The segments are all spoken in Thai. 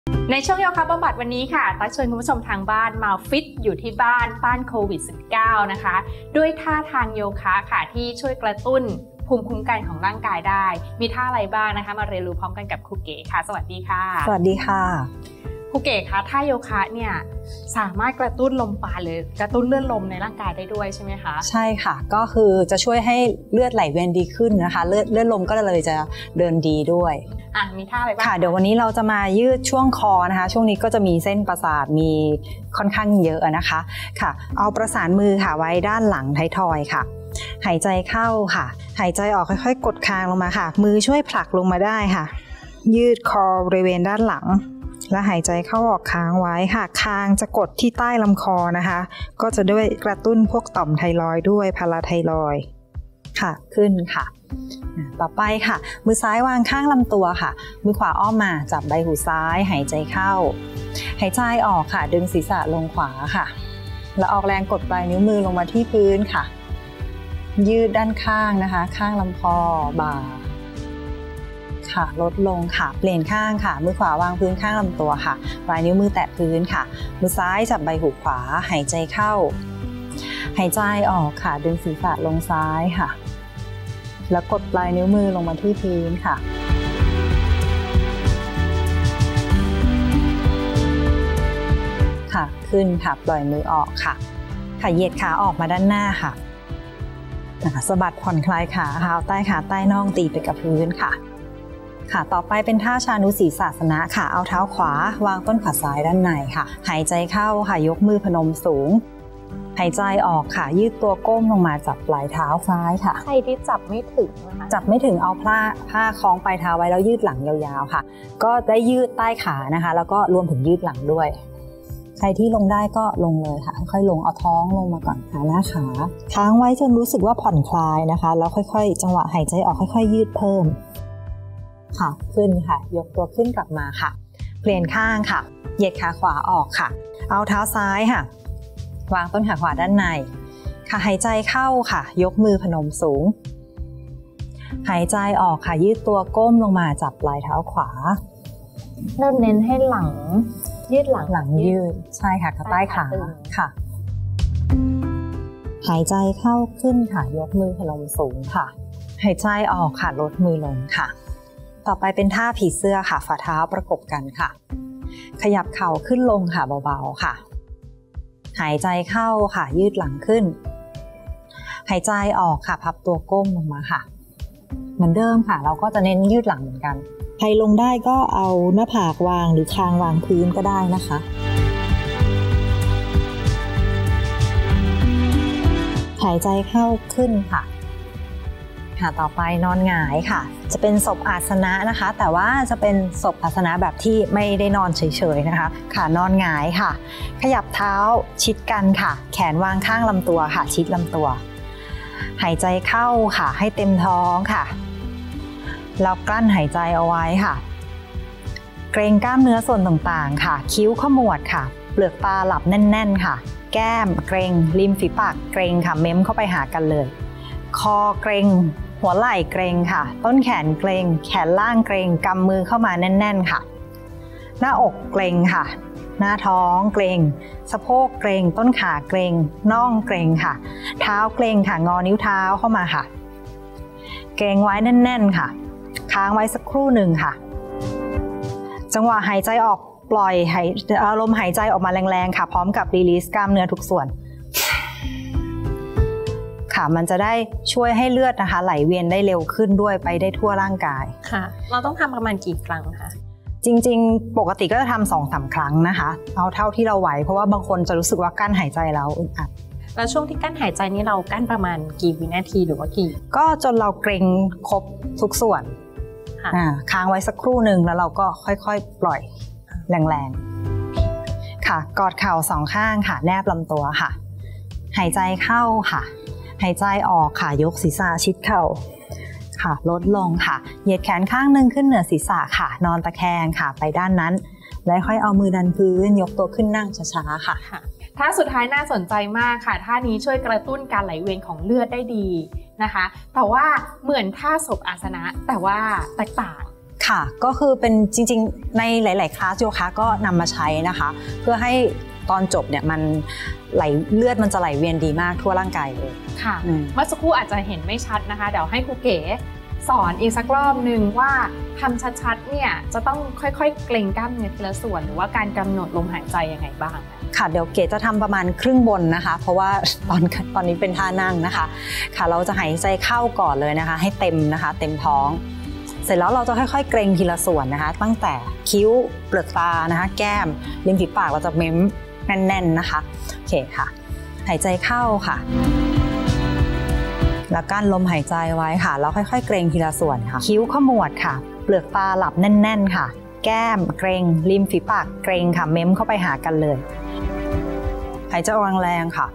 ในช่วงโยคะบำบัดวันนี้ค่ะตั๊กชวนคุณผู้ชมทางบ้านมาฟิตอยู่ที่บ้านต้านโควิด -19 นะคะด้วยท่าทางโยคะค่ะที่ช่วยกระตุ้นภูมิคุ้มกันของร่างกายได้มีท่าอะไรบ้างนะคะมาเรียนรู้พร้อมกันกับครูเก๋ค่ะสวัสดีค่ะสวัสดีค่ะครูเก๋คะท่าโยคะเนี่ยสามารถกระตุ้นลมปราณหรือกระตุ้นเลือดลมในร่างกายได้ด้วยใช่ไหมคะใช่ค่ะก็คือจะช่วยให้เลือดไหลเวียนดีขึ้นนะคะเลือดลมก็เลยจะเดินดีด้วยมีท่าอะไรบ้างค่ะเดี๋ยววันนี้เราจะมายืดช่วงคอนะคะช่วงนี้ก็จะมีเส้นประสาทมีค่อนข้างเยอะนะคะค่ะเอาประสานมือค่ะไว้ด้านหลังท้ายทอยค่ะหายใจเข้าค่ะหายใจออกค่อยๆกดคางลงมาค่ะมือช่วยผลักลงมาได้ค่ะยืดคอบริเวณด้านหลังและหายใจเข้าออกค้างไว้ค่ะคางจะกดที่ใต้ลำคอนะคะก็จะด้วยกระตุ้นพวกต่อมไทรอยด์ด้วยพาราไทรอยด์ค่ะขึ้นค่ะต่อไปค่ะมือซ้ายวางข้างลำตัวค่ะมือขวาอ้อมมาจับใบหูซ้ายหายใจเข้าหายใจออกค่ะดึงศีรษะลงขวาค่ะแล้วออกแรงกดปลายนิ้วมือลงมาที่พื้นค่ะยืดด้านข้างนะคะข้างลำคอบ่าค่ะลดลงค่ะเปลี่ยนข้างค่ะมือขวาวางพื้นข้างลำตัวค่ะปลายนิ้วมือแตะพื้นค่ะมือซ้ายจับใบหูขวาหายใจเข้าหายใจออกค่ะดึงศีรษะลงซ้ายค่ะแล้วกดปลายนิ้วมือลงมาที่พื้นค่ะค่ะขึ้นค่ะปล่อยมือออกค่ะค่ะเหยียดขาออกมาด้านหน้าค่ะสะบัดผ่อนคลายขาเท้าใต้ขาใต้น่องตีไปกับพื้นค่ะค่ะต่อไปเป็นท่าชานุสีสาสนะค่ะเอาเท้าขวาวางต้นขาซ้ายด้านในค่ะหายใจเข้าค่ะยกมือพนมสูงหายใจออกค่ะยืดตัวก้มลงมาจับปลายเท้าซ้ายค่ะใครที่จับไม่ถึงนะคะจับไม่ถึงเอาผ้าคล้องปลายเท้าไว้แล้วยืดหลังยาวๆค่ะก็ได้ยืดใต้ขานะคะแล้วก็รวมถึงยืดหลังด้วยใครที่ลงได้ก็ลงเลยค่ะค่อยๆลงเอาท้องลงมาก่อนหาหน้าขาค้างไว้จนรู้สึกว่าผ่อนคลายนะคะแล้วค่อยๆจังหวะหายใจออกค่อยๆยืดเพิ่มค่ะขึ้นค่ะยกตัวขึ้นกลับมาค่ะเปลี่ยนข้างค่ะเหยียดขาขวาออกค่ะเอาเท้าซ้ายค่ะวางต้นขาขวาด้านในค่ะหายใจเข้าค่ะยกมือพนมสูงหายใจออกค่ะยืดตัวก้มลงมาจับปลายเท้าขวาเริ่มเน้นให้หลังยืดหลังยืดใช่ค่ะใต้ขาค่ะหายใจเข้าขึ้นค่ะยกมือพนมสูงค่ะหายใจออกค่ะลดมือลงค่ะต่อไปเป็นท่าผีเสื้อค่ะฝ่าเท้าประกบกันค่ะขยับเข่าขึ้นลงค่ะเบาๆค่ะหายใจเข้าค่ะยืดหลังขึ้นหายใจออกค่ะพับตัวก้มลงมาค่ะเหมือนเดิมค่ะเราก็จะเน้นยืดหลังเหมือนกันใครลงได้ก็เอาหน้าผากวางหรือคางวางพื้นก็ได้นะคะหายใจเข้าขึ้นค่ะต่อไปนอนหงายค่ะจะเป็นศพอาสนะนะคะแต่ว่าจะเป็นศพอาสนะแบบที่ไม่ได้นอนเฉยๆนะคะค่ะนอนหงายค่ะขยับเท้าชิดกันค่ะแขนวางข้างลำตัวค่ะชิดลำตัวหายใจเข้าค่ะให้เต็มท้องค่ะแล้วกลั้นหายใจเอาไว้ค่ะเกร็งกล้ามเนื้อส่วนต่างๆค่ะคิ้วขมวดค่ะเปลือกตาหลับแน่นๆค่ะแก้มเกร็งริมฝีปากเกร็งค่ะเม้มเข้าไปหากันเลยคอเกร็งหัวไหล่เกร็งค่ะต้นแขนเกร็งแขนล่างเกร็งกำมือเข้ามาแน่นๆค่ะหน้าอกเกร็งค่ะหน้าท้องเกร็งสะโพกเกร็งต้นขาเกร็งน่องเกร็งค่ะเท้าเกร็งค่ะงอนิ้วเท้าเข้ามาค่ะเกร็งไว้แน่นๆค่ะค้างไว้สักครู่หนึ่งค่ะจังหวะหายใจออกปล่อยลมหายใจออกมาแรงๆค่ะพร้อมกับรีลีสกล้ามเนื้อทุกส่วนค่ะมันจะได้ช่วยให้เลือดนะคะไหลเวียนได้เร็วขึ้นด้วยไปได้ทั่วร่างกายค่ะเราต้องทำประมาณกี่ครั้งคะจริงๆปกติก็จะทำ 2-3 ครั้งนะคะเอาเท่าที่เราไหวเพราะว่าบางคนจะรู้สึกว่ากั้นหายใจแล้วอึดอัดแล้วช่วงที่กั้นหายใจนี่เรากั้นประมาณกี่วินาทีหรือว่ากี่ก็จนเราเกร็งครบทุกส่วนค้างไว้สักครู่หนึ่งแล้วเราก็ค่อยๆปล่อยแรงๆค่ะกอดเข่าสองข้างค่ะแนบลำตัวค่ะหายใจเข้าค่ะหายใจออกค่ะยกศีรษะชิดเข่าค่ะลดลงค่ะเหยียดแขนข้างหนึ่งขึ้นเหนือศีรษะค่ะนอนตะแคงค่ะไปด้านนั้นแล้วค่อยเอามือดันพื้นยกตัวขึ้นนั่งช้าๆค่ะท่าสุดท้ายน่าสนใจมากค่ะท่านี้ช่วยกระตุ้นการไหลเวียนของเลือดได้ดีนะคะแต่ว่าเหมือนท่าศพอาสนะแต่ว่าแตกต่างค่ะก็คือเป็นจริงๆในหลายๆคลาสโยคะก็นำมาใช้นะคะเพื่อให้ตอนจบเนี่ยมันไหลเลือดมันจะไหลเวียนดีมากทั่วร่างกายเลยค่ะเมื่อสักครู่อาจจะเห็นไม่ชัดนะคะเดี๋ยวให้ครูเก๋สอนอีกสักรอบนึงว่าทำชัดๆเนี่ยจะต้องค่อยๆเกร็งกล้ามเนื้อทีละส่วนหรือว่าการกำหนดลมหายใจยังไงบ้างค่ะเดี๋ยวเก๋จะทำประมาณครึ่งบนนะคะเพราะว่าตอนนี้เป็นท่านั่งนะคะค่ะเราจะหายใจเข้าก่อนเลยนะคะให้เต็มนะคะเต็มท้องเสร็จแล้วเราจะค่อยๆเกร็งทีละส่วนนะคะตั้งแต่คิ้วเปลือกตานะคะแก้มริมฝีปากเราจะเม้มแน่นๆนะคะโอเคค่ะหายใจเข้าค่ะแล้วกั้นลมหายใจไว้ค่ะแล้วค่อยๆเกร็งทีละส่วนค่ะคิ้วขมวดค่ะเปลือกตาหลับแน่นๆค่ะแก้มเกร็งริมฝีปากเกร็งค่ะเม้มเข้าไปหากันเลยหายใจออกแรงๆค่ะ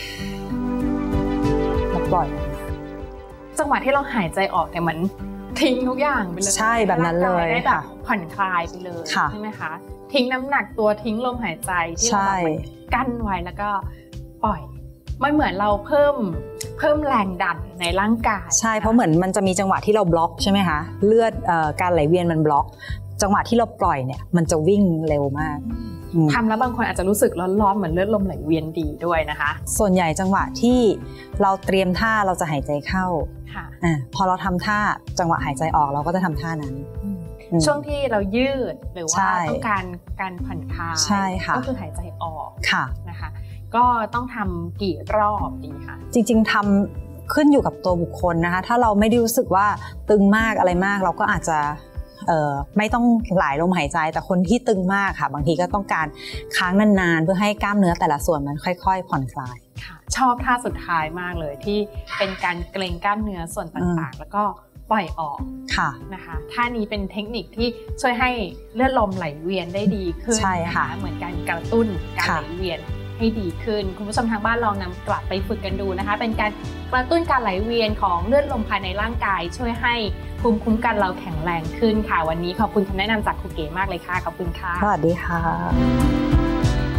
แล้วปล่อยจังหวะที่เราหายใจออกเนี่ยเหมือนทิ้งทุกอย่างไปเลยใช่แบบนั้นเลยได้แบบผ่อนคลายไปเลยใช่ไหมคะทิ้งน้ำหนักตัวทิ้งลมหายใจที่เรากั้นไว้แล้วก็ปล่อยมันเหมือนเราเพิ่มแรงดันในร่างกายใช่เพราะเหมือนมันจะมีจังหวะที่เราบล็อกใช่ไหมคะเลือดการไหลเวียนมันบล็อกจังหวะที่เราปล่อยเนี่ยมันจะวิ่งเร็วมากทำแล้วบางคนอาจจะรู้สึกร้อนๆเหมือนเลือดลมไหลเวียนดีด้วยนะคะส่วนใหญ่จังหวะที่เราเตรียมท่าเราจะหายใจเข้าพอเราทำท่าจังหวะหายใจออกเราก็จะทำท่านั้นช่วงที่เรายืดหรือว่าต้องการผ่อนคลายก็คือหายใจออกนะคะก็ต้องทำกี่รอบดีคะจริงๆทำขึ้นอยู่กับตัวบุคคลนะคะถ้าเราไม่ได้รู้สึกว่าตึงมากอะไรมากเราก็อาจจะไม่ต้องหลายลมหายใจแต่คนที่ตึงมากค่ะบางทีก็ต้องการค้างนานๆเพื่อให้กล้ามเนื้อแต่ละส่วนมันค่อยๆผ่อนคลายชอบท่าสุดท้ายมากเลยที่เป็นการเกร็งกล้ามเนื้อส่วนต่างๆแล้วก็ปล่อยออกนะคะท่านี้เป็นเทคนิคที่ช่วยให้เลือดลมไหลเวียนได้ดีขึ้นนะคะเหมือนการกระตุ้นการไหลเวียนให้ดีขึ้นคุณผู้ชมทางบ้านลองนำกลับไปฝึกกันดูนะคะเป็นการกระตุ้นการไหลเวียนของเลือดลมภายในร่างกายช่วยให้ภูมิคุ้มกันเราแข็งแรงขึ้นค่ะวันนี้ขอบคุณคำแนะนำจากครูเก๋มากเลยค่ะขอบคุณค่ะสวัสดีค่ะ